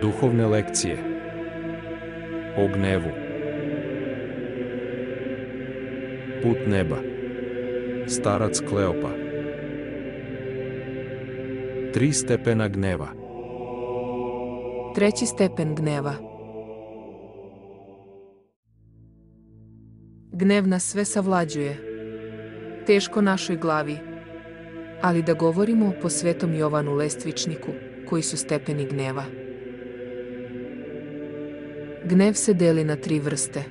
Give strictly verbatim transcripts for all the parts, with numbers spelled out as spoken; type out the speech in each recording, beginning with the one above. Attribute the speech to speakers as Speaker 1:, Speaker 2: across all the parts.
Speaker 1: Duhovne lekcije o gnevu. Put neba. Starac Kleopa. Tri stepena gneva.
Speaker 2: Treći stepen gneva. Gnev nas sve savlađuje. Teško našoj glavi. Ali da govorimo po Svetom Jovanu Lestvičniku, koji su stepeni gneva. Gnev se deli na tri vrste.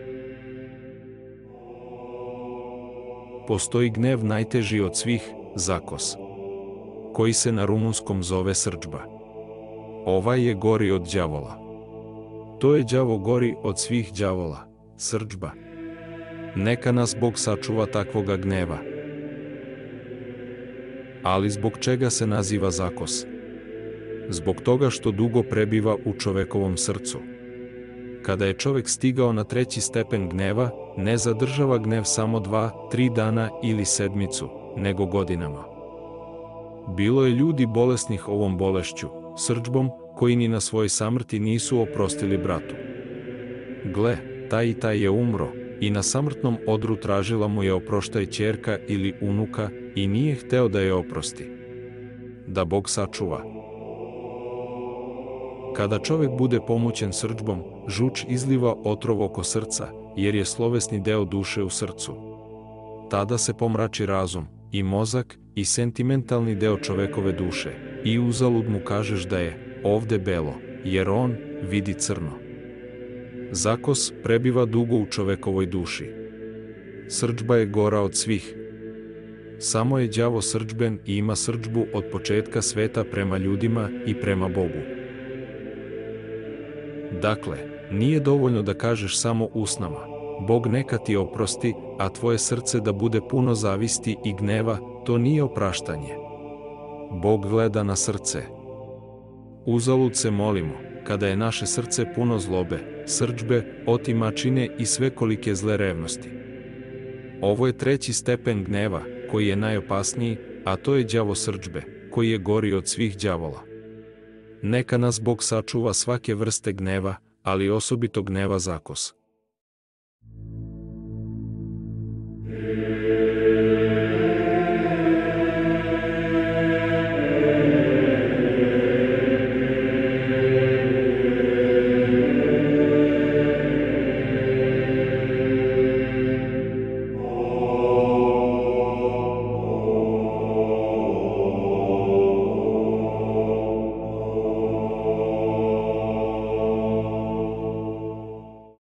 Speaker 1: Postoji gnev najteži od svih, zakos, koji se na rumunskom zove srdžba. Ovaj je gori od đavola. To je đavo gori od svih đavola, srdžba. Neka nas Bog sačuva takvoga gneva. Ali zbog čega se naziva zakos? Zbog toga što dugo prebiva u čovekovom srcu. Kada je čovek stigao na treći stepen gneva, ne zadržava gnev samo dva, tri dana ili sedmicu, nego godinama. Bilo je ljudi bolesnih ovom bolešću, srdžbom, koji ni na svojoj samrti nisu oprostili bratu. Gle, taj i taj je umro, i na samrtnom odru tražila mu je oproštaj ćerka ili unuka, i nije hteo da je oprosti. Da Bog sačuva. Kada čovek bude pomućen srdžbom, žuč izliva otrov oko srca, jer je slovesni deo duše u srcu. Tada se pomrači razum, i mozak, i sentimentalni deo čovekove duše, i uzalud mu kažeš da je ovde belo, jer on vidi crno. Zakos prebiva dugo u čovekovoj duši. Srdžba je gora od svih. Samo je đavo srdžben i ima srdžbu od početka sveta prema ljudima i prema Bogu. Dakle, nije dovoljno da kažeš samo usnama, Bog neka ti oprosti, a tvoje srce da bude puno zavisti i gneva, to nije opraštanje. Bog gleda na srce. Uzalud se molimo, kada je naše srce puno zlobe, srdžbe, otimačine i svekolike zle revnosti. Ovo je treći stepen gneva, koji je najopasniji, a to je đavo srdžbe, koji je gori od svih đavola. Neka nas Bog sačuva svake vrste gneva, ali osobito gneva zakos.